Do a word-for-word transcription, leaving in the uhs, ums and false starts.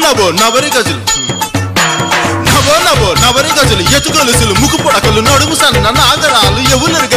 నవో నవరి గజులు నవో నవో నవరి గజులు ఎత్తు గొలుసులు ముక్కు పొడకలు నడుము సన్న నాగరాలు ఎవరు